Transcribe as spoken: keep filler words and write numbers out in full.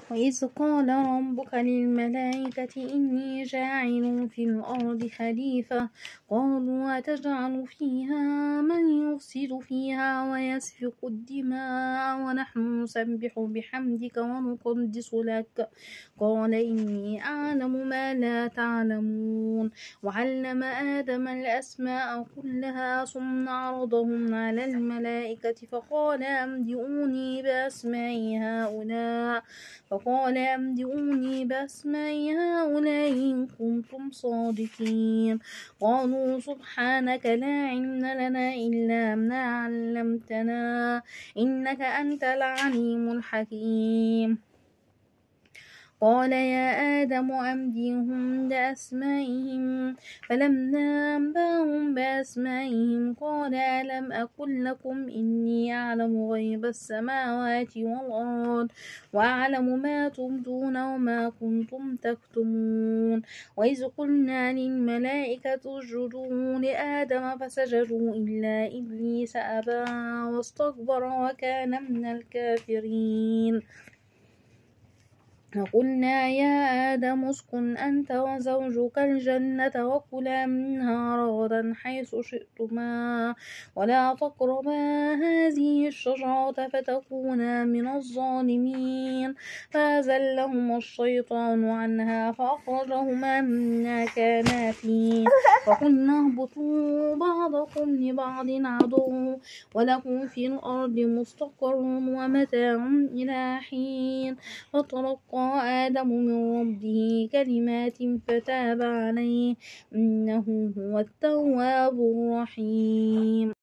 وإذ قال ربك للملائكة إني جاعل في الأرض خليفة قالوا أتجعل فيها من يفسد فيها ويسفك الدماء ونحن نسبح بحمدك ونقدس لك قال إني أعلم ما لا تعلمون وعلم آدم الأسماء كلها ثم عرضهم على الملائكة فقال أنبئوني بأسماء هؤلاء فقال أنبئوني بأسماء هؤلاء إن كنتم صادقين قالوا سبحانك لا علم لنا إلا ما علمتنا إنك أنت العليم الحكيم قال يا آدم أنبئهم بأسمائهم فلما أنبأهم بأسمائهم قال ألم أقل لكم إني أعلم غيب السماوات والأرض وأعلم ما تبدون وما كنتم تكتمون وإذ قلنا للملائكة اسجدوا لآدم فسجدوا إلا إبليس أبى واستكبر وكان من الكافرين وقلنا يا آدم اسكن أنت وزوجك الجنة وكلا منها رغدا حيث شئتما ولا تقربا هذه الشجرة فتكونا من الظالمين فأزلهما الشيطان عنها فأخرجهما مما كانا فيه وقلنا اهبطوا بعضكم لبعض عدو ولكم في الأرض مستقر ومتاع إلى حين فتلقى آدم من ربه كلمات فتاب عليه إنه هو التواب الرحيم.